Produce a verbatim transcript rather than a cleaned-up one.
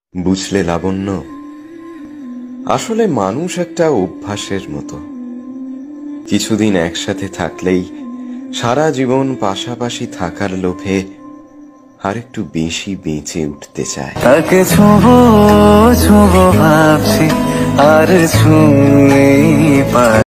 বুঝলে লাবণ্য, আসলে মানুষ একটা অভ্যাসের মতো। কিছুদিন একসাথে থাকলেই সারা জীবন পাশাপাশি থাকার লোভে আর একটু বেশি বেঁচে উঠতে চায়। তাকে ছুঁবো ছুঁবো ভাবছি আর ছুঁই